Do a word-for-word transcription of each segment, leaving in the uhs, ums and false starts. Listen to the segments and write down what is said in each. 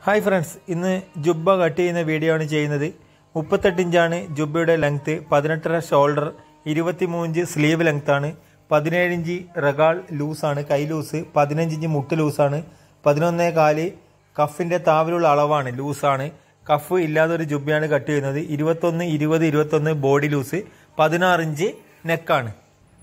Hi friends, ഇന്ന് ജുബ്ബ cut ചെയ്യുന്ന video ആണ് ചെയ്യുന്നത്. മുപ്പത്തെട്ട് ഇഞ്ചാണ് ജുബ്ബയുടെ ലെങ്ത്ത്, പതിനെട്ടര ഷോൾഡർ, ഇരുപത്തിമൂന്ന് ഇഞ്ച് സ്ലീവ് ലെങ്ത്താണ്, പതിനേഴ് ഇഞ്ച് റഗാൾ ലൂസാണ്, കൈ ലൂസ്, പതിനഞ്ച് ഇഞ്ച് മുട്ട് ലൂസാണ്, പതിനൊന്നേ കാല് കഫിൻ്റെ താവിലുള്ള അളവാണ്, ലൂസാണ്. കഫ് ഇല്ലാതെ ഒരു ജുബ്ബയാണ് കട്ട് ചെയ്യുന്നത്. ഇരുപത്തൊന്ന് ഇരുപത് ഇരുപത്തൊന്ന് ബോഡി ലൂസ്, പതിനാറ് ഇഞ്ച് നെക്കാണ്.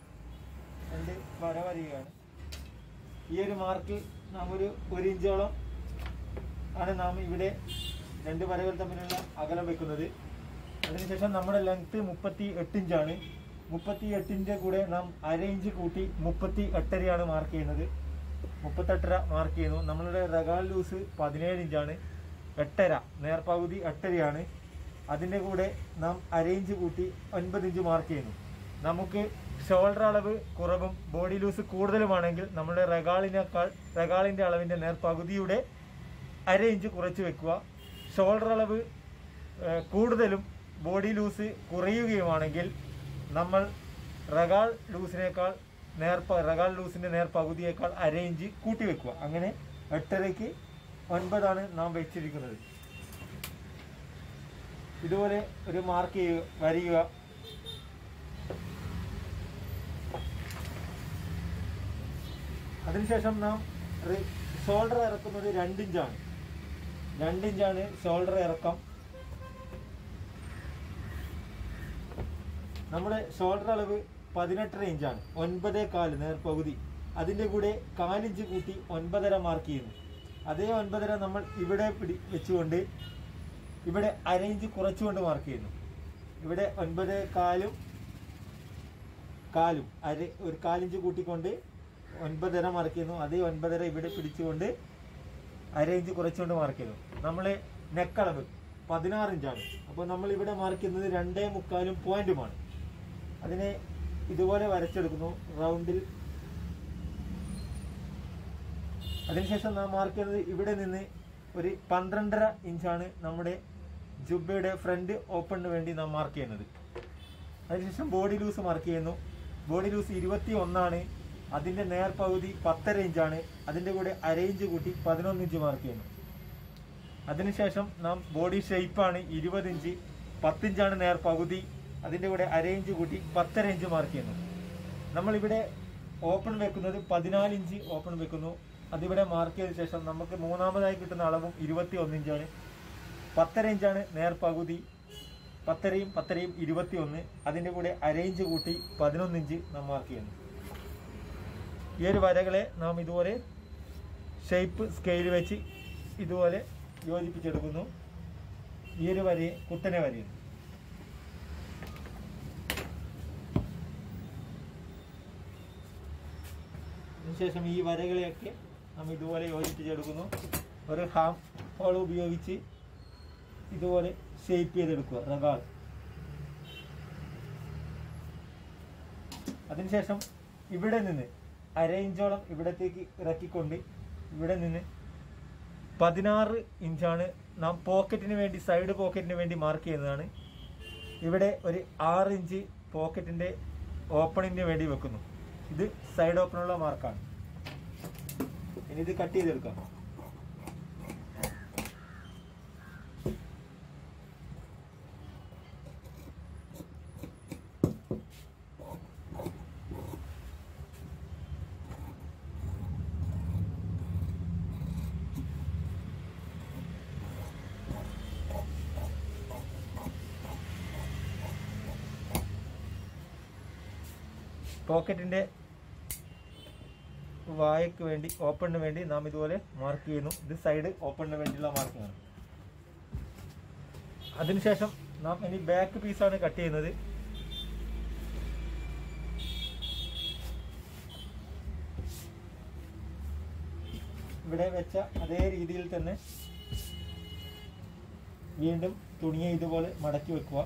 ഈ ഒരു മാർക്കിൽ നാം ഒരു ഒരു ഇഞ്ചോളം ആണ് നാം ഇവിടെ രണ്ട് വരകൾ തമ്മിലുള്ള അകലം വെക്കുന്നത്. അതിനുശേഷം നമ്മുടെ ലെങ്ത്ത് മുപ്പത്തി എട്ട് ഇഞ്ചാണ്. മുപ്പത്തി എട്ടിൻ്റെ കൂടെ നാം അര ഇഞ്ച് കൂട്ടി മുപ്പത്തി എട്ടരയാണ് മാർക്ക് ചെയ്യുന്നത്. മുപ്പത്തെട്ടര മാർക്ക് ചെയ്യുന്നു. നമ്മളുടെ റഗാൾ ലൂസ് പതിനേഴ് ഇഞ്ചാണ്. എട്ടര നേർപകുതി എട്ടരയാണ്. അതിൻ്റെ കൂടെ നാം അര ഇഞ്ച് കൂട്ടി ഒൻപത് ഇഞ്ച് മാർക്ക് ചെയ്യുന്നു. നമുക്ക് ഷോൾഡർ അളവ് കുറവും ബോഡി ലൂസ് കൂടുതലുമാണെങ്കിൽ നമ്മുടെ റഗാളിനേക്കാൾ റഗാളിൻ്റെ അളവിൻ്റെ നേർപകുതിയുടെ അര ഇഞ്ച് കുറച്ച് വെക്കുക. ഷോൾഡർ അളവ് കൂടുതലും ബോഡി ലൂസ് കുറയുകയുമാണെങ്കിൽ നമ്മൾ റഗാൾ ലൂസിനേക്കാൾ നേർപ്പ റഗാൾ ലൂസിൻ്റെ നേർപകുതിയേക്കാൾ അര ഇഞ്ച് കൂട്ടി വെക്കുക. അങ്ങനെ എട്ടരയ്ക്ക് ഒൻപതാണ് നാം വെച്ചിരിക്കുന്നത്. ഇതുപോലെ ഒരു മാർക്ക് ചെയ്യുക, വരിക. അതിനുശേഷം നാം ഷോൾഡർ ഇറക്കുന്നത് രണ്ടിഞ്ചാണ്. രണ്ടിഞ്ചാണ് ഷോൾഡർ ഇറക്കം. നമ്മുടെ ഷോൾഡർ അളവ് പതിനെട്ടര ഇഞ്ചാണ്. ഒൻപതേ കാല് നേർപകുതി. അതിൻ്റെ കൂടെ കാലിഞ്ച് കൂട്ടി ഒൻപതര മാർക്ക് ചെയ്യുന്നു. അതേ ഒൻപതര നമ്മൾ ഇവിടെ പിടി വെച്ചുകൊണ്ട് ഇവിടെ അര ഇഞ്ച് കുറച്ചുകൊണ്ട് മാർക്ക് ചെയ്യുന്നു. ഇവിടെ ഒൻപതേ കാലും കാലും അര ഒരു കാലിഞ്ച് കൂട്ടിക്കൊണ്ട് ഒൻപതര മാർക്ക് ചെയ്യുന്നു. അതേ ഒൻപതര ഇവിടെ പിടിച്ചുകൊണ്ട് അര ഇഞ്ച് കുറച്ചുകൊണ്ട് മാർക്ക് ചെയ്യുന്നു. നമ്മൾ നെക്കളവ് പതിനാറ് ഇഞ്ചാണ്. അപ്പോൾ നമ്മൾ ഇവിടെ മാർക്ക് ചെയ്യുന്നത് രണ്ടേ മുക്കാലും പോയിന്റുമാണ്. അതിനെ ഇതുപോലെ വരച്ചെടുക്കുന്നു റൗണ്ടിൽ. അതിനുശേഷം നാം മാർക്ക് ചെയ്യുന്നത് ഇവിടെ നിന്ന് ഒരു പന്ത്രണ്ടര ഇഞ്ചാണ് നമ്മുടെ ജുബ്ബയുടെ ഫ്രണ്ട് ഓപ്പണിന് വേണ്ടി നാം മാർക്ക് ചെയ്യുന്നത്. അതിനുശേഷം ബോഡി ലൂസ് മാർക്ക് ചെയ്യുന്നു. ബോഡി ലൂസ് ഇരുപത്തി ഒന്നാണ്. അതിൻ്റെ നേർപകുതി പത്തര ഇഞ്ചാണ്. അതിൻ്റെ കൂടെ അര ഇഞ്ച് കൂട്ടി പതിനൊന്ന് ഇഞ്ച് മാർക്ക് ചെയ്യുന്നു. അതിനുശേഷം നാം ബോഡി ഷേപ്പാണ് ഇരുപത് ഇഞ്ച്, പത്തിഞ്ചാണ് നേർപകുതി. അതിൻ്റെ കൂടെ അര ഇഞ്ച് കൂട്ടി പത്തര ഇഞ്ച് മാർക്ക് ചെയ്യുന്നു. നമ്മളിവിടെ ഓപ്പൺ വെക്കുന്നത് പതിനാല് ഇഞ്ച് ഓപ്പൺ വെക്കുന്നു. അതിവിടെ മാർക്ക് ചെയ്ത ശേഷം നമുക്ക് മൂന്നാമതായി കിട്ടുന്ന അളവും ഇരുപത്തി ഒന്ന് ഇഞ്ചാണ്. പത്തര ഇഞ്ചാണ് നേർപകുതി. പത്തരയും പത്തരയും ഇരുപത്തി ഒന്ന്. അതിൻ്റെ കൂടെ അര ഇഞ്ച് കൂട്ടി പതിനൊന്ന് ഇഞ്ച് നാം മാർക്ക് ചെയ്യുന്നു. ഈ ഒരു വരകളെ നാം ഇതുപോലെ ഷേപ്പ് സ്കെയിൽ വെച്ച് ഇതുപോലെ യോജിപ്പിച്ചെടുക്കുന്നു. ഈ ഒരു വരയെ കുത്തനെ വരയുന്നു. അതിനുശേഷം ഈ വരകളെയൊക്കെ നാം ഇതുപോലെ യോജിപ്പിച്ചെടുക്കുന്നു. ഒരു ഹാം ഹോൾ ഉപയോഗിച്ച് ഇതുപോലെ ഷേപ്പ് ചെയ്തെടുക്കുക റഗാൾ. അതിനുശേഷം ഇവിടെ നിന്ന് അര ഇഞ്ചോളം ഇവിടത്തേക്ക് ഇറക്കിക്കൊണ്ട് ഇവിടെ നിന്ന് പതിനാറ് ഇഞ്ചാണ് നാം പോക്കറ്റിന് വേണ്ടി സൈഡ് പോക്കറ്റിന് വേണ്ടി മാർക്ക് ചെയ്യുന്നതാണ്. ഇവിടെ ഒരു ആറ് ഇഞ്ച് പോക്കറ്റിൻ്റെ ഓപ്പണിന് വേണ്ടി വെക്കുന്നു. ഇത് സൈഡ് ഓപ്പണുള്ള മാർക്കാണ്. ഇനി ഇത് കട്ട് ചെയ്തെടുക്കാം. പോക്കറ്റിൻ്റെ വായക്ക് വേണ്ടി ഓപ്പണിന് വേണ്ടി നാം ഇതുപോലെ മാർക്ക് ചെയ്യുന്നു. ഇത് സൈഡ് ഓപ്പണിന് വേണ്ടിയുള്ള മാർക്കിങ്ങാണ്. അതിനുശേഷം നാം ഇനി ബാക്ക് പീസാണ് കട്ട് ചെയ്യുന്നത്. ഇവിടെ വെച്ച അതേ രീതിയിൽ തന്നെ വീണ്ടും തുണിയെ ഇതുപോലെ മടക്കി വെക്കുക.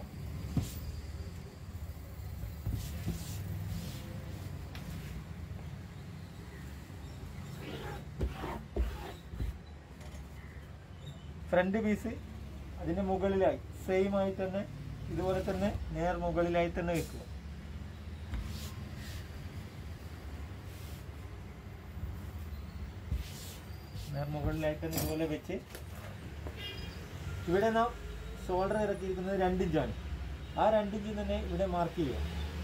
ഫ്രണ്ട് പീസ് അതിൻ്റെ മുകളിലായി സെയിം ആയി തന്നെ ഇതുപോലെ തന്നെ നേർ മുകളിലായി തന്നെ വെക്കുക. നേർ മുകളിലായിട്ട് ഇതുപോലെ വെച്ച് ഇവിടെ നാം ഷോൾഡർ ഇറക്കിയിരിക്കുന്നത് രണ്ടിഞ്ചാണ്. ആ രണ്ടിഞ്ച് തന്നെ ഇവിടെ മാർക്ക് ചെയ്യുക.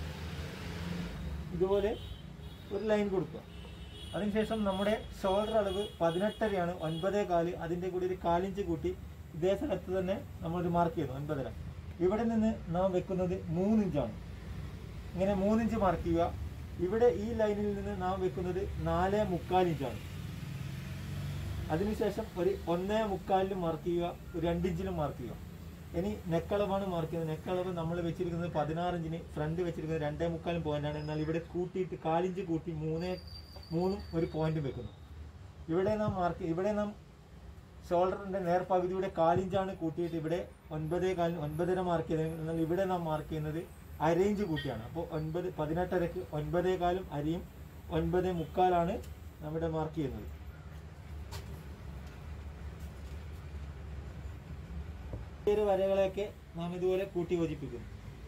ഇതുപോലെ ഒരു ലൈൻ കൊടുക്കുക. അതിനുശേഷം നമ്മുടെ ഷോൾഡർ അളവ് പതിനെട്ടരയാണ്, ഒൻപതേ കാല്. അതിൻ്റെ കൂടി ഒരു കാലിഞ്ച് കൂട്ടി ഇതേ സ്ഥലത്ത് തന്നെ നമ്മളൊരു മാർക്ക് ചെയ്യുന്നു ഒൻപതര. ഇവിടെ നിന്ന് നാം വെക്കുന്നത് മൂന്നിഞ്ചാണ്. ഇങ്ങനെ മൂന്നിഞ്ച് മാർക്ക് ചെയ്യുക. ഇവിടെ ഈ ലൈനിൽ നിന്ന് നാം വെക്കുന്നത് നാല് മുക്കാലിഞ്ചാണ്. അതിനുശേഷം ഒരു ഒന്നേ മുക്കാലിലും മാർക്ക് ചെയ്യുക, ഒരു രണ്ടിഞ്ചിലും മാർക്ക് ചെയ്യുക. ഇനി നെക്കളവാണ് മാർക്ക് ചെയ്യുന്നത്. നെക്കളവ് നമ്മൾ വെച്ചിരിക്കുന്നത് പതിനാറിഞ്ചിന്, ഫ്രണ്ട് വെച്ചിരിക്കുന്നത് രണ്ടേ മുക്കാലും പോയിന്റാണ്. എന്നാൽ ഇവിടെ കൂട്ടിയിട്ട് കാലിഞ്ച് കൂട്ടി മൂന്നേ മൂന്നും ഒരു പോയിന്റും വെക്കുന്നു. ഇവിടെ നാം മാർക്ക് ഇവിടെ നാം ഷോൾഡറിന്റെ നേർപകുതിയുടെ കാലിഞ്ചാണ് കൂട്ടിയിട്ട് ഇവിടെ ഒൻപതേ കാലിന് ഒൻപതര മാർക്ക് ചെയ്യുന്നത്. എന്നാൽ ഇവിടെ നാം മാർക്ക് ചെയ്യുന്നത് അരയിഞ്ച് കൂട്ടിയാണ്. അപ്പോൾ ഒൻപത് പതിനെട്ടരക്ക് ഒൻപതേ കാലും അരിയും ഒൻപതേ മുക്കാലാണ് നമ്മുടെ മാർക്ക് ചെയ്യുന്നത്. വരകളെയൊക്കെ നാം ഇതുപോലെ കൂട്ടി യോജിപ്പിക്കുന്നു.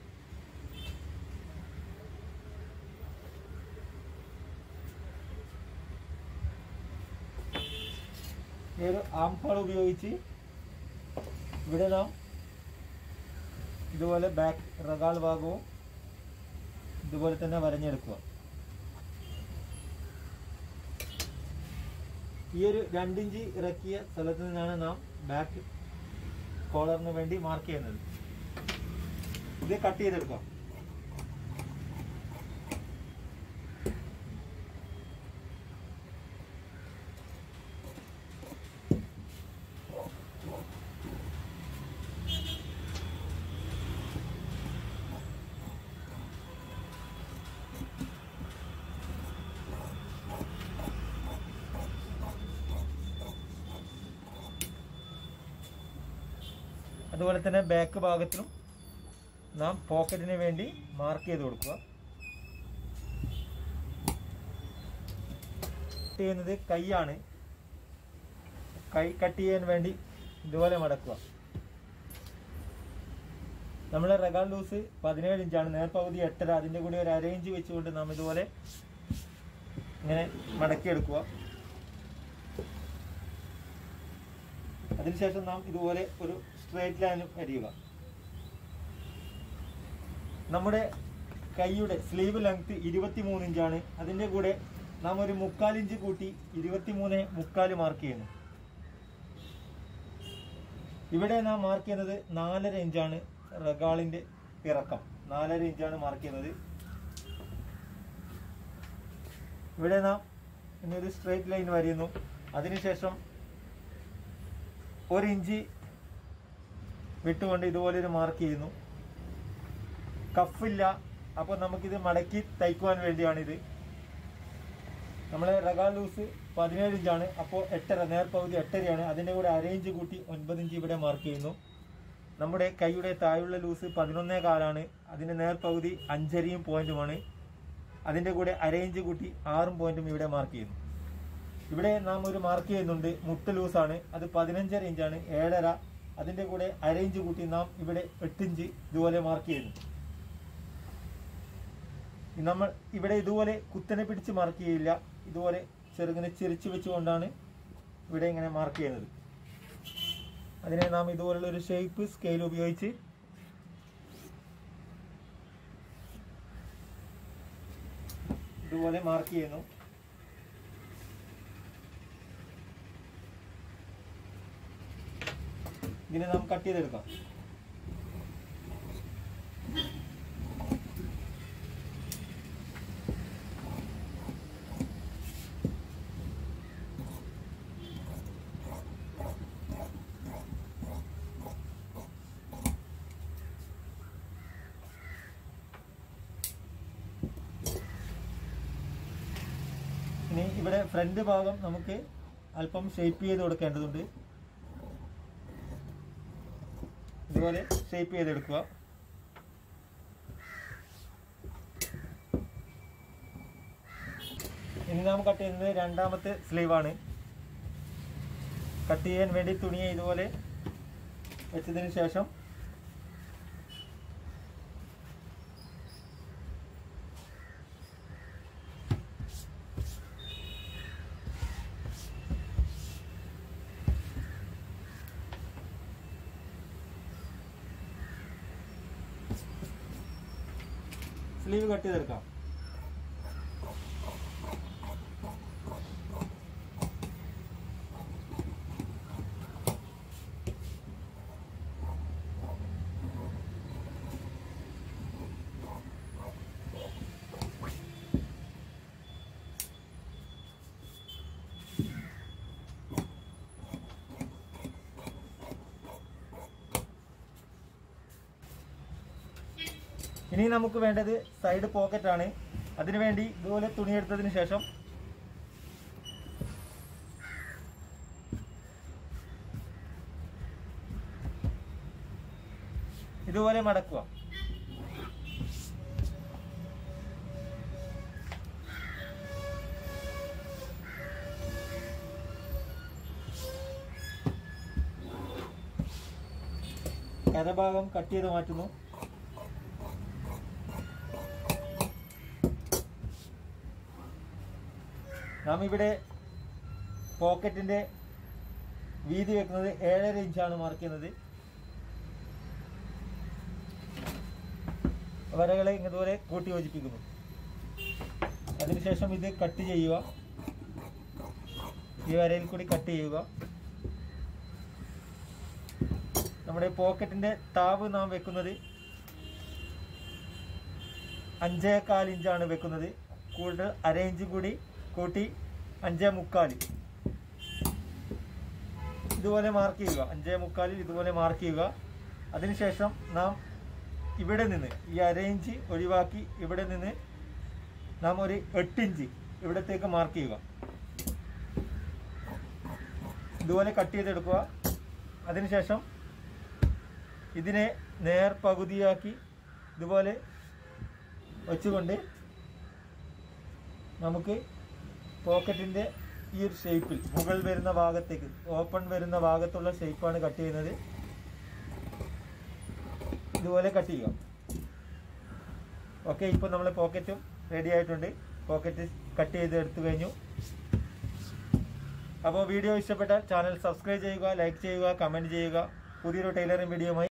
ഈ ഒരു ആംഫാൾ ഉപയോഗിച്ച് ഇവിടെ നാം ഇതുപോലെ ബാക്ക് റഗാൾ ഭാഗവും ഇതുപോലെ തന്നെ വരഞ്ഞെടുക്കുക. ഈ ഒരു രണ്ടിഞ്ച് ഇറക്കിയ സ്ഥലത്ത് നിന്നാണ് നാം ബാക്ക് കോളറിന് വേണ്ടി മാർക്ക് ചെയ്യുന്നത്. ഇത് കട്ട് ചെയ്തെടുക്കാം. അതുപോലെ തന്നെ ബാക്ക് ഭാഗത്തിലും നാം പോക്കറ്റിന് വേണ്ടി മാർക്ക് ചെയ്ത് കൊടുക്കുക. കട്ട് ചെയ്യുന്നത് കൈയാണ്. കൈ കട്ട് ചെയ്യാൻ വേണ്ടി ഇതുപോലെ മടക്കുക. നമ്മളെ റഗാൾ ലൂസ് പതിനേഴ് ഇഞ്ചാണ്, നേർപകുതി എട്ടര. അതിൻ്റെ കൂടി ഒരു അര ഇഞ്ച് വെച്ചുകൊണ്ട് നാം ഇതുപോലെ ഇങ്ങനെ മടക്കിയെടുക്കുക. അതിനുശേഷം നാം ഇതുപോലെ ഒരു സ്ട്രേറ്റ് ലൈൻ വരിക. നമ്മുടെ കൈയുടെ സ്ലീവ് ലെങ്ത് ഇരുപത്തി മൂന്ന് ഇഞ്ചാണ്. അതിൻ്റെ കൂടെ നാം ഒരു മുക്കാലിഞ്ച് കൂട്ടി ഇരുപത്തി മൂന്ന് മുക്കാല് മാർക്ക് ചെയ്യുന്നു. ഇവിടെ നാം മാർക്ക് ചെയ്യുന്നത് നാലര ഇഞ്ചാണ്. റഗാളിൻ്റെ ഇറക്കം നാലര ഇഞ്ചാണ് മാർക്ക് ചെയ്യുന്നത്. ഇവിടെ നാം ഇന്നൊരു സ്ട്രേറ്റ് ലൈൻ വരയുന്നു. അതിനുശേഷം ഒരു ഇഞ്ച് വിട്ടുകൊണ്ട് ഇതുപോലെ ഒരു മാർക്ക് ചെയ്യുന്നു. കഫില്ല, അപ്പോൾ നമുക്കിത് മടക്കി തയ്ക്കുവാൻ വേണ്ടിയാണിത്. നമ്മളെ റഗാൾ ലൂസ് പതിനേഴ് ഇഞ്ചാണ്, അപ്പോൾ എട്ടര, നേർപകുതി എട്ടരയാണ്. അതിൻ്റെ കൂടെ അര ഇഞ്ച് കൂട്ടി ഒൻപത് ഇഞ്ച് ഇവിടെ മാർക്ക് ചെയ്യുന്നു. നമ്മുടെ കൈയുടെ താഴെയുള്ള ലൂസ് പതിനൊന്നേ കാലാണ്. അതിൻ്റെ നേർപകുതി അഞ്ചരയും പോയിന്റുമാണ്. അതിൻ്റെ കൂടെ അര ഇഞ്ച് കൂട്ടി ആറും പോയിന്റും ഇവിടെ മാർക്ക് ചെയ്യുന്നു. ഇവിടെ നാം ഒരു മാർക്ക് ചെയ്യുന്നുണ്ട്, മുട്ട് ലൂസാണ്. അത് പതിനഞ്ചര ഇഞ്ചാണ്, ഏഴര. അതിൻ്റെ കൂടെ അര ഇഞ്ച് കൂട്ടി നാം ഇവിടെ എട്ടിഞ്ച് ഇതുപോലെ മാർക്ക് ചെയ്യുന്നു. നമ്മൾ ഇവിടെ ഇതുപോലെ കുത്തനെ പിടിച്ച് മാർക്ക് ചെയ്യില്ല, ഇതുപോലെ ചെറുങ്ങനെ ചിരിച്ചു വെച്ചുകൊണ്ടാണ് ഇവിടെ ഇങ്ങനെ മാർക്ക് ചെയ്യുന്നത്. അതിനെ നാം ഇതുപോലുള്ള ഒരു ഷേപ്പ് സ്കെയിൽ ഉപയോഗിച്ച് ഇതുപോലെ മാർക്ക് ചെയ്യുന്നു. ഇതിനെ നാം കട്ട് ചെയ്തെടുക്കാം. ഇനി ഇവിടെ ഫ്രണ്ട് ഭാഗം നമുക്ക് അല്പം ഷേപ്പ് ചെയ്ത് കൊടുക്കേണ്ടതുണ്ട്. ഇതുപോലെ ഷേപ്പ് ചെയ്തെടുക്കുക. ഇനി നാം കട്ട് ചെയ്യുന്നത് രണ്ടാമത്തെ സ്ലീവാണ്. കട്ട് ചെയ്യാൻ വേണ്ടി തുണിയെ ഇതുപോലെ വെച്ചതിന് ശേഷം സ്ലീവ് കട്ട് ചെയ്തെടുക്കാം. ഇനി നമുക്ക് വേണ്ടത് സൈഡ് പോക്കറ്റ് ആണ്. അതിനുവേണ്ടി ഇതുപോലെ തുണിയെടുത്തതിന് ശേഷം ഇതുപോലെ മടക്കുക. കരഭാഗം കട്ട് ചെയ്ത് മാറ്റുന്നു. നാം ഇവിടെ പോക്കറ്റിന്റെ വീതി വെക്കുന്നത് ഏഴര ഇഞ്ചാണ് മാർക്ക് ചെയ്യുന്നത്. വരകളെ ഇതുപോലെ കൂട്ടി യോജിപ്പിക്കുന്നു. അതിനുശേഷം ഇത് കട്ട് ചെയ്യുക. ഈ വരയിൽ കൂടി കട്ട് ചെയ്യുക. നമ്മുടെ പോക്കറ്റിന്റെ താവ് നാം വെക്കുന്നത് അഞ്ചേകാൽ ഇഞ്ചാണ് വെക്കുന്നത്. കൂടുതൽ അര ഇഞ്ച് കൂടി കൂട്ടി അഞ്ചേ മുക്കാൽ ഇതുപോലെ മാർക്ക് ചെയ്യുക. അഞ്ചേ മുക്കാലിൽ ഇതുപോലെ മാർക്ക് ചെയ്യുക. അതിനുശേഷം നാം ഇവിടെ നിന്ന് ഈ അര ഇഞ്ച് ഒഴിവാക്കി ഇവിടെ നിന്ന് നാം ഒരു എട്ട് ഇഞ്ച് ഇവിടത്തേക്ക് മാർക്ക് ചെയ്യുക. ഇതുപോലെ കട്ട് ചെയ്തെടുക്കുക. അതിനുശേഷം ഇതിനെ നേർ പകുതിയാക്കി ഇതുപോലെ വെച്ചുകൊണ്ട് നമുക്ക് പോക്കറ്റിന്റെ ഈ ഒരു ഷേപ്പിൽ മുകൾ വരുന്ന ഭാഗത്തേക്ക് ഓപ്പൺ വരുന്ന ഭാഗത്തുള്ള ഷേപ്പാണ് കട്ട് ചെയ്യുന്നത്. ഇതുപോലെ കട്ട് ചെയ്യുക. ഓക്കെ, ഇപ്പോൾ നമ്മളെ പോക്കറ്റും റെഡി ആയിട്ടുണ്ട്. പോക്കറ്റ് കട്ട് ചെയ്ത് എടുത്തു കഴിഞ്ഞു. അപ്പോൾ വീഡിയോ ഇഷ്ടപ്പെട്ടാൽ ചാനൽ സബ്സ്ക്രൈബ് ചെയ്യുക, ലൈക്ക് ചെയ്യുക, കമൻറ്റ് ചെയ്യുക. പുതിയൊരു ടൈലറിംഗ് വീഡിയോയുമായി